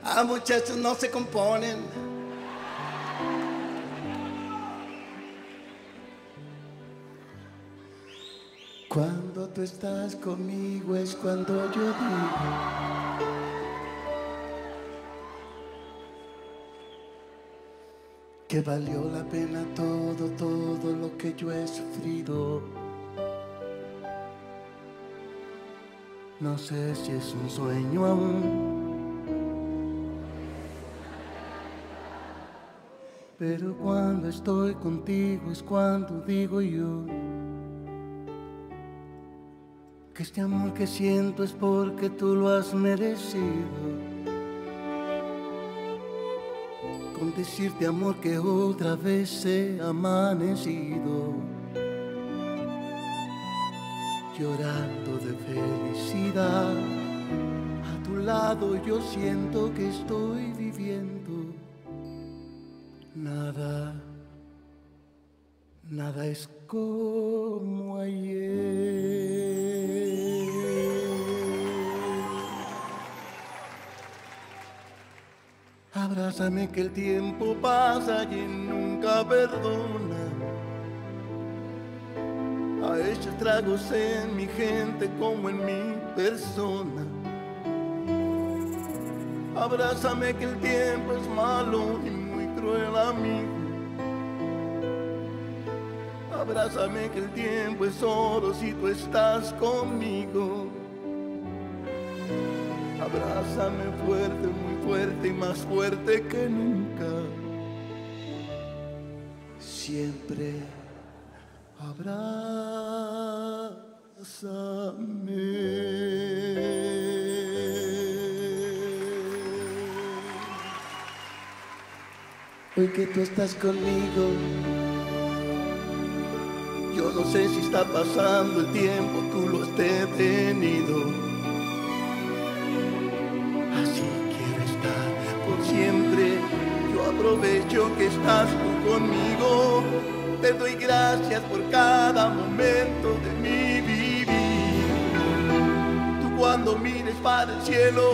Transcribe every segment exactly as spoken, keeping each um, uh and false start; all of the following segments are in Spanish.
Ah, muchachos, no se componen. Cuando tú estás conmigo es cuando yo digo que valió la pena todo, todo lo que yo he sufrido. No sé si es un sueño aún, pero cuando estoy contigo es cuando digo yo que este amor que siento es porque tú lo has merecido. Con decirte, amor, que otra vez he amanecido llorando de felicidad. A tu lado yo siento que estoy viviendo. Nada, nada es como ayer. Abrázame que el tiempo pasa y nunca perdona. Ha hecho estragos en mi gente como en mi persona. Abrázame que el tiempo es malo y muy cruel amigo. Abrázame que el tiempo es oro si tú estás conmigo. Abrázame fuerte, muy fuerte y más fuerte que nunca. Siempre abrázame. Hoy que tú estás conmigo, yo no sé si está pasando el tiempo, tú lo has detenido. Así quiero estar por siempre, yo aprovecho que estás tú conmigo. Te doy gracias por cada momento de mi vivir. Tú cuando mires para el cielo,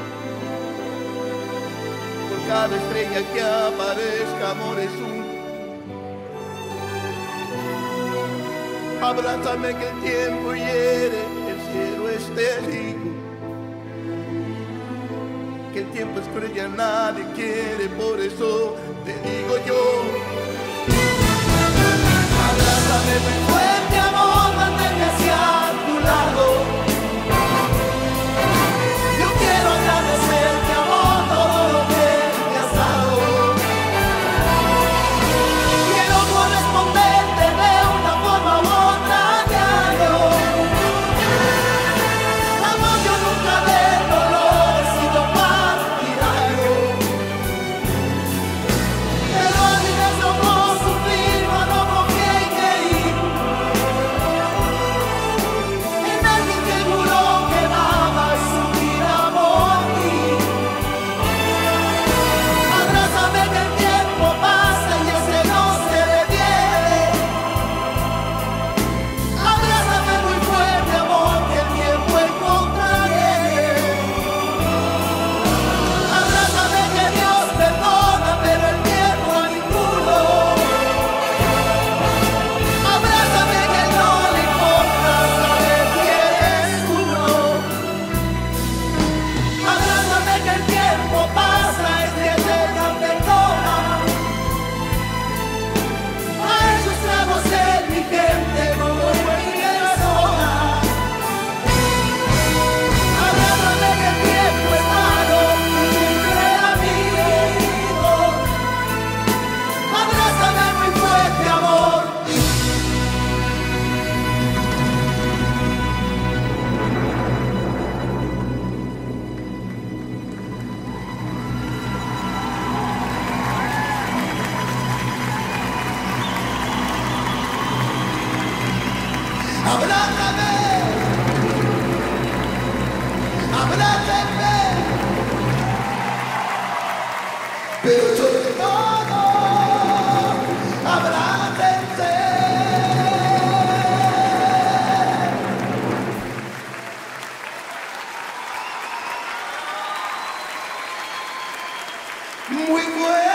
por cada estrella que aparezca, amor es un. Abrázame que el tiempo hiere, el cielo es testigo. Que el tiempo es cruel y a nadie quiere, por eso te digo yo. Abrázame muy fuerte, amor, manténme hacia tu lado. Yo quiero agradecerte, amor, todo lo que me has dado. Quiero corresponderte de una forma u otra diario. Amor, yo nunca del dolor he sido partidario. Pero a mí me tocó sufrir, no confié y creí en alguien que juró que daba su vida por ti. Abrázame que el tiempo pasa y ese no se detiene. Abrázame muy fuerte, amor, que el tiempo encontraré. Abrázame que Dios perdona, pero el tiempo a ninguno. Abrázame que no le importa saber quién es uno. Abrázame que el tiempo pasa, es que Dios perdona. Ha hecho estragos en mi gente como en mi persona. Abrázame que el tiempo es malo y siempre amigo. Abrázame muy fuerte, amor. Abrázame, abrázame, pero sobre todo, abrácense. Muy fuerte.